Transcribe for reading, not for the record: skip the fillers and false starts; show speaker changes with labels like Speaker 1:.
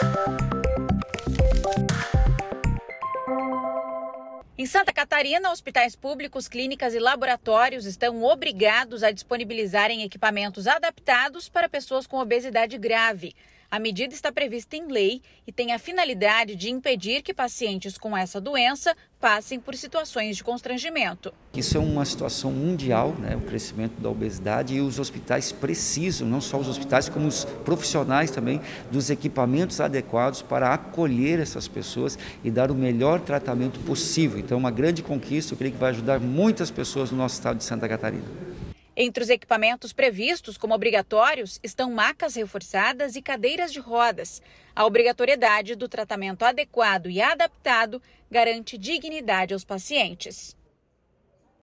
Speaker 1: Em Santa Catarina, hospitais públicos, clínicas e laboratórios estão obrigados a disponibilizarem equipamentos adaptados para pessoas com obesidade grave. A medida está prevista em lei e tem a finalidade de impedir que pacientes com essa doença passem por situações de constrangimento.
Speaker 2: Isso é uma situação mundial, o crescimento da obesidade, e os hospitais precisam, não só os hospitais, como os profissionais também, dos equipamentos adequados para acolher essas pessoas e dar o melhor tratamento possível. Então, uma grande conquista, eu creio que vai ajudar muitas pessoas no nosso estado de Santa Catarina.
Speaker 1: Entre os equipamentos previstos como obrigatórios estão macas reforçadas e cadeiras de rodas. A obrigatoriedade do tratamento adequado e adaptado garante dignidade aos pacientes.